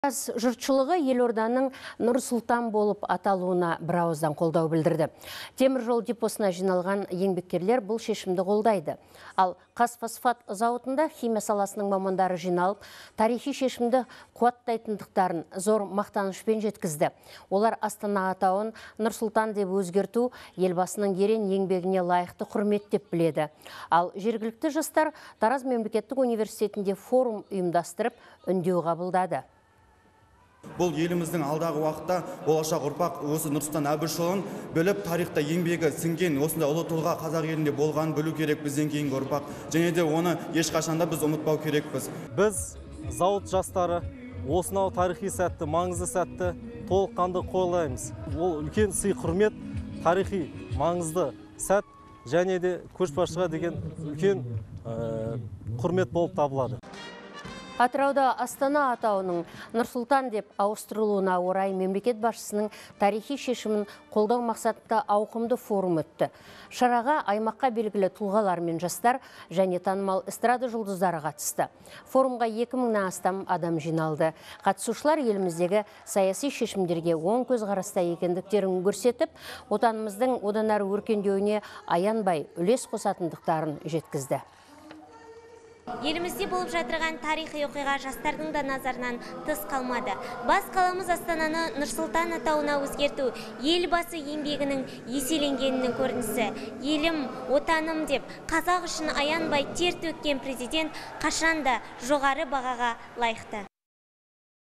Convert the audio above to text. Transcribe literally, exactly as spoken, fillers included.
Жұртшылығы елорданың Нұр-Сұлтан болып аталуына бірауыздан қолдау білдірді. Темір жол депосына жиналған еңбеккерлер бұл шешімді қолдайды. Ал Қазфосфат зауытында химия саласының мамандары жиналып, тарихи шешімді қуаттайтындықтарын зор мақтанышпен жеткізді. Олар Астана атауын Нұр-Сұлтан деп өзгерту елбасының ерен еңбегіне лайықты құрмет деп біледі. Ал жергілікті жастар Тараз мемлекеттік университетінде форум ұйымдастырып, үндеу қабылдады. Бұл еліміздің алдағы уақытта болашақ ұрпақ осы Нұрсұлтан Әбішұлын біліп, тарихта еңбегі сіңген осындай ұлы тұлға қазақ елінде болғанын білу керек бізден кейінгі ұрпақ. Және де оны ешқашанда біз ұмытпау керекпіз. Біз зауыт жастары осынау тарихи сәтті, маңызды сәтті толыққанды қойлаймыз. Ол үлкен сый құрмет, тарихи маңызды сәт және де көшбасшыға деген үлкен құрмет болып табылады. Атырауда Астана атауының Нұр-Сұлтан деп ауыстырылуына орай мемлекет басшысының тарихи шешімін қолдау мақсатында ауқымды форум өтті. Шараға аймаққа белгілі тұлғалар мен жастар және танымал эстрада жұлдыздары қатысты. Форумға екі мыңнан астам адам жиналды. Қатысушылар еліміздегі саяси шешімдерге оң көзқараста екендіктерін көрсетіп, отанымыздың одан әрі өркендеуіне аянбай үлес қосатындықтарын жеткізді. Елімізде болып жатырған тарихи оқиға жастардың да назарынан тыс қалмады. Бас қаламыз Астананы Нұр-Сұлтан атауына өзгерту елбасы еңбегінің еселенгенінің көрінісі. Елім, отаным деп қазақ үшін аянбай тер төккен президент қашанда жоғары бағаға лайықты.